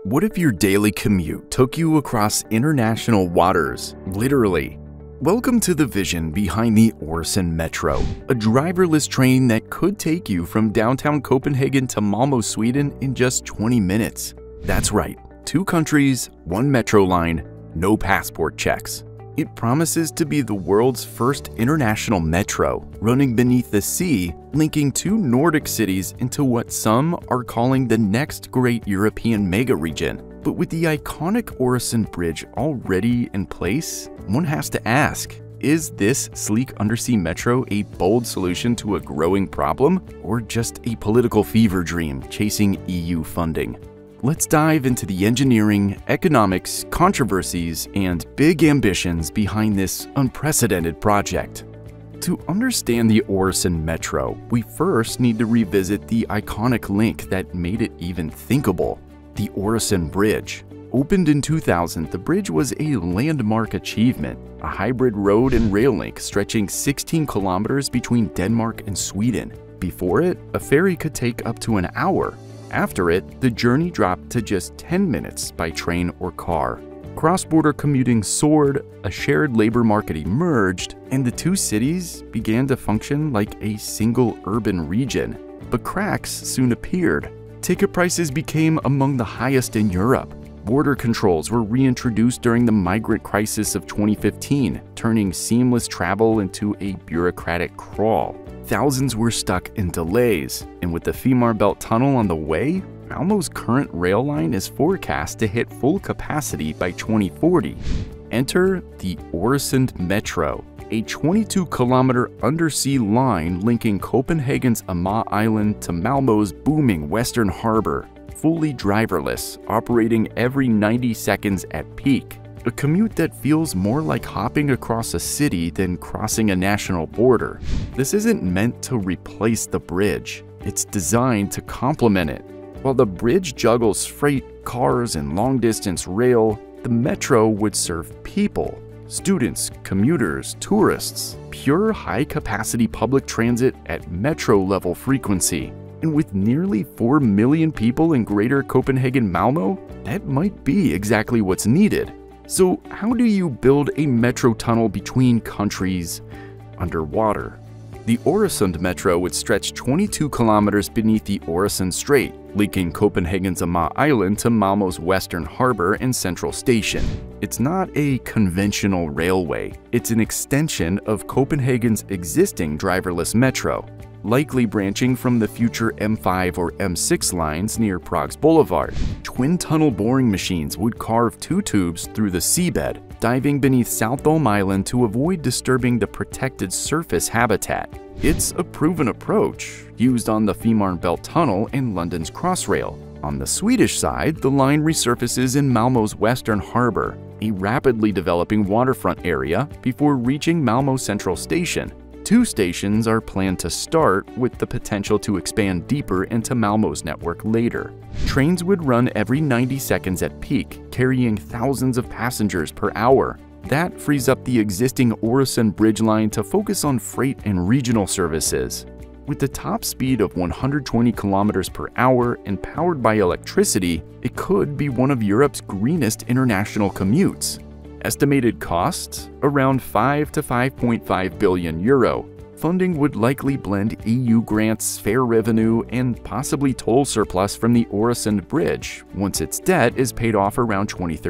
What if your daily commute took you across international waters, literally? Welcome to the vision behind the Orusund Metro, a driverless train that could take you from downtown Copenhagen to Malmö, Sweden in just 20 minutes. That's right, 2 countries, 1 metro line, no passport checks. It promises to be the world's first international metro, running beneath the sea, linking 2 Nordic cities into what some are calling the next great European mega region. But with the iconic Øresund Bridge already in place, one has to ask, is this sleek undersea metro a bold solution to a growing problem, or just a political fever dream chasing EU funding? Let's dive into the engineering, economics, controversies, and big ambitions behind this unprecedented project. To understand the Orusund Metro, we first need to revisit the iconic link that made it even thinkable, the Øresund Bridge. Opened in 2000, the bridge was a landmark achievement, a hybrid road and rail link stretching 16 kilometers between Denmark and Sweden. Before it, a ferry could take up to an hour. After it, the journey dropped to just 10 minutes by train or car. Cross-border commuting soared, a shared labor market emerged, and the 2 cities began to function like a single urban region. But cracks soon appeared. Ticket prices became among the highest in Europe. Border controls were reintroduced during the migrant crisis of 2015, turning seamless travel into a bureaucratic crawl. Thousands were stuck in delays, and with the Fehmarnbelt tunnel on the way, Malmö's current rail line is forecast to hit full capacity by 2040. Enter the Øresund Metro, a 22-kilometer undersea line linking Copenhagen's Malmö Island to Malmö's booming western harbor, fully driverless, operating every 90 seconds at peak. A commute that feels more like hopping across a city than crossing a national border. This isn't meant to replace the bridge, it's designed to complement it. While the bridge juggles freight, cars, and long-distance rail, the metro would serve people. Students, commuters, tourists, pure high-capacity public transit at metro-level frequency. And with nearly 4 million people in greater Copenhagen-Malmö, that might be exactly what's needed. So how do you build a metro tunnel between countries underwater? The Orusund Metro would stretch 22 kilometers beneath the Orison Strait, linking Copenhagen's Malmö Island to Malmö's western harbor and central station. It's not a conventional railway, it's an extension of Copenhagen's existing driverless metro, likely branching from the future M5 or M6 lines near Prague's Boulevard. Twin tunnel boring machines would carve 2 tubes through the seabed, diving beneath Southholm Island to avoid disturbing the protected surface habitat. It's a proven approach, used on the Fehmarnbelt Tunnel and London's Crossrail. On the Swedish side, the line resurfaces in Malmö's western harbor, a rapidly developing waterfront area, before reaching Malmö Central Station. 2 stations are planned to start, with the potential to expand deeper into Malmö's network later. Trains would run every 90 seconds at peak, carrying thousands of passengers per hour. That frees up the existing Øresund Bridge line to focus on freight and regional services. With the top speed of 120 kilometers per hour and powered by electricity, it could be one of Europe's greenest international commutes. Estimated costs? Around 5 to 5.5 billion euro. Funding would likely blend EU grants, fare revenue, and possibly toll surplus from the Øresund Bridge once its debt is paid off around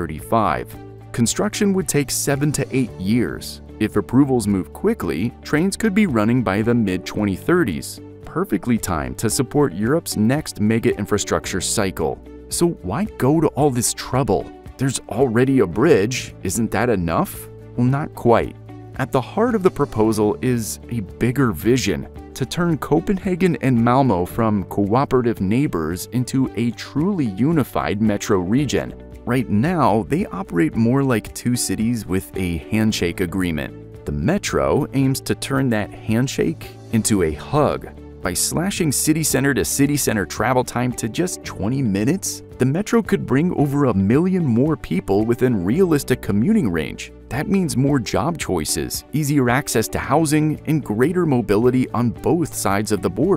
2035. Construction would take 7 to 8 years. If approvals move quickly, trains could be running by the mid-2030s, perfectly timed to support Europe's next mega infrastructure cycle. So why go to all this trouble? There's already a bridge, isn't that enough? Well, not quite. At the heart of the proposal is a bigger vision, to turn Copenhagen and Malmö from cooperative neighbors into a truly unified metro region. Right now, they operate more like 2 cities with a handshake agreement. The metro aims to turn that handshake into a hug. By slashing city center to city center travel time to just 20 minutes, the metro could bring over 1 million more people within realistic commuting range. That means more job choices, easier access to housing, and greater mobility on both sides of the border.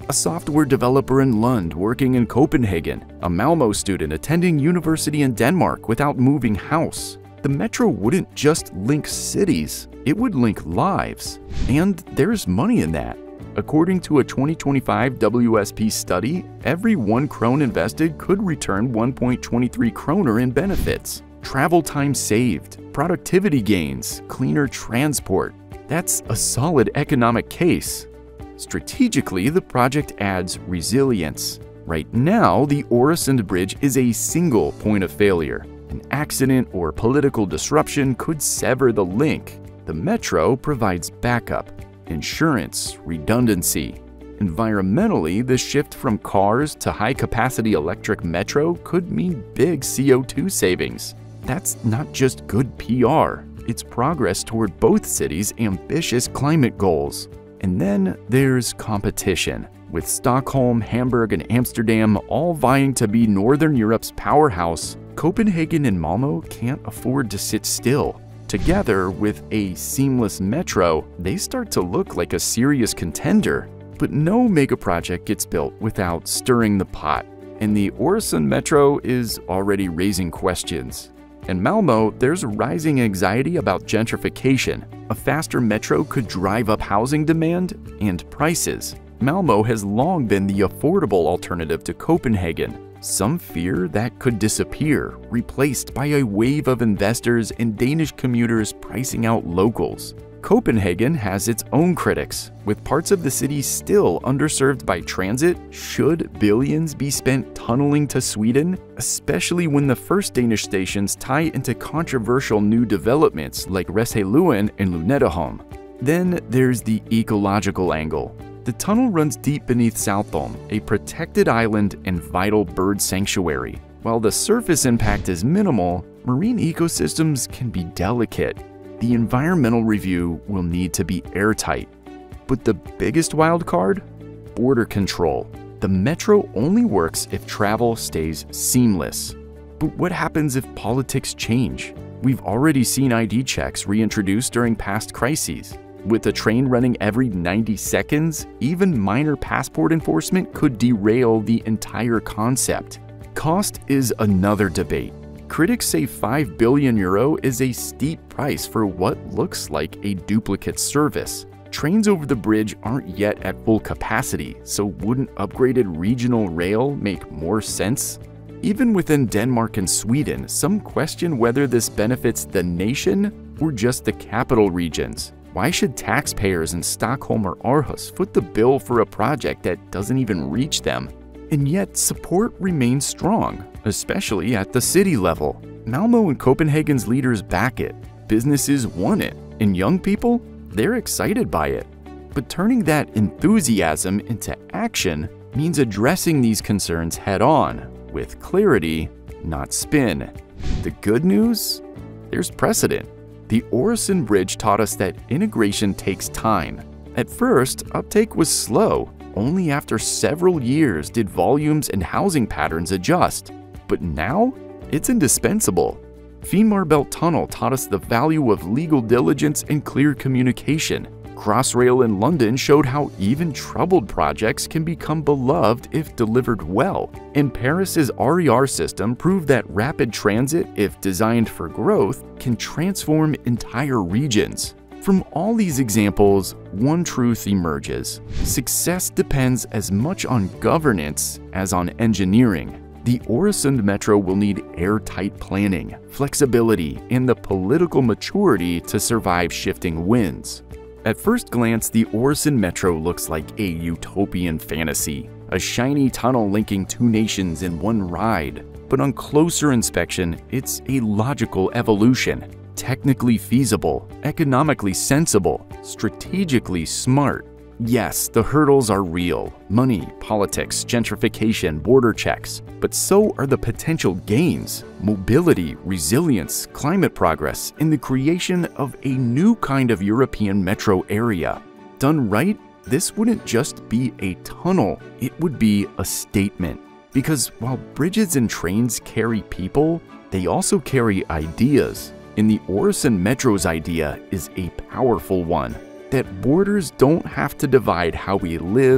A software developer in Lund working in Copenhagen, a Malmö student attending university in Denmark without moving house. The metro wouldn't just link cities, it would link lives. And there's money in that. According to a 2025 WSP study, every 1 krone invested could return 1.23 kroner in benefits. Travel time saved, productivity gains, cleaner transport. That's a solid economic case. Strategically, the project adds resilience. Right now, the Øresund Bridge is a single point of failure. An accident or political disruption could sever the link. The metro provides backup, insurance, redundancy. Environmentally, the shift from cars to high-capacity electric metro could mean big CO2 savings. That's not just good PR, it's progress toward both cities' ambitious climate goals. And then there's competition, with Stockholm, Hamburg, and Amsterdam all vying to be Northern Europe's powerhouse. Copenhagen and Malmö can't afford to sit still. Together, with a seamless metro, they start to look like a serious contender. But no megaproject gets built without stirring the pot, and the Orusund Metro is already raising questions. In Malmö, there's rising anxiety about gentrification. A faster metro could drive up housing demand and prices. Malmö has long been the affordable alternative to Copenhagen. Some fear that could disappear, replaced by a wave of investors and Danish commuters pricing out locals. Copenhagen has its own critics, with parts of the city still underserved by transit. Should billions be spent tunneling to Sweden, especially when the first Danish stations tie into controversial new developments like Reshape and Lynetteholm? Then there's the ecological angle. The tunnel runs deep beneath Southholm, a protected island and vital bird sanctuary. While the surface impact is minimal, marine ecosystems can be delicate. The environmental review will need to be airtight. But the biggest wild card? Border control. The metro only works if travel stays seamless. But what happens if politics change? We've already seen ID checks reintroduced during past crises. With a train running every 90 seconds, even minor passport enforcement could derail the entire concept. Cost is another debate. Critics say €5 billion is a steep price for what looks like a duplicate service. Trains over the bridge aren't yet at full capacity, so wouldn't upgraded regional rail make more sense? Even within Denmark and Sweden, some question whether this benefits the nation or just the capital regions. Why should taxpayers in Stockholm or Aarhus foot the bill for a project that doesn't even reach them? And yet, support remains strong, especially at the city level. Malmö and Copenhagen's leaders back it, businesses want it, and young people, they're excited by it. But turning that enthusiasm into action means addressing these concerns head-on, with clarity, not spin. The good news? There's precedent. The Orison Bridge taught us that integration takes time. At first, uptake was slow. Only after several years did volumes and housing patterns adjust. But now, it's indispensable. Fehmarnbelt Tunnel taught us the value of legal diligence and clear communication. Crossrail in London showed how even troubled projects can become beloved if delivered well. And Paris's RER system proved that rapid transit, if designed for growth, can transform entire regions. From all these examples, one truth emerges. Success depends as much on governance as on engineering. The Orusund Metro will need airtight planning, flexibility, and the political maturity to survive shifting winds. At first glance, the Orusund Metro looks like a utopian fantasy, a shiny tunnel linking two nations in one ride. But on closer inspection, it's a logical evolution. Technically feasible, economically sensible, strategically smart. Yes, the hurdles are real: money, politics, gentrification, border checks. But so are the potential gains: mobility, resilience, climate progress, and the creation of a new kind of European metro area. Done right, this wouldn't just be a tunnel, it would be a statement. Because while bridges and trains carry people, they also carry ideas. And the Orusund Metro's idea is a powerful one, that borders don't have to divide how we live,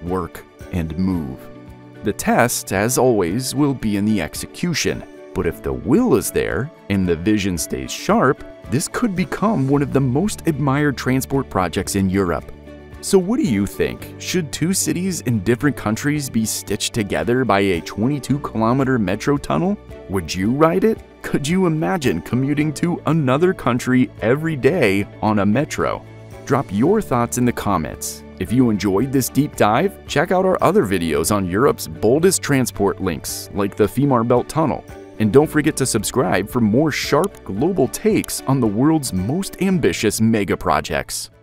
work and move. The test, as always, will be in the execution. But if the will is there and the vision stays sharp, this could become one of the most admired transport projects in Europe. So what do you think? Should two cities in different countries be stitched together by a 22-kilometer metro tunnel? Would you ride it? Could you imagine commuting to another country every day on a metro? Drop your thoughts in the comments. If you enjoyed this deep dive, check out our other videos on Europe's boldest transport links, like the Fehmarnbelt Tunnel. And don't forget to subscribe for more sharp global takes on the world's most ambitious mega projects.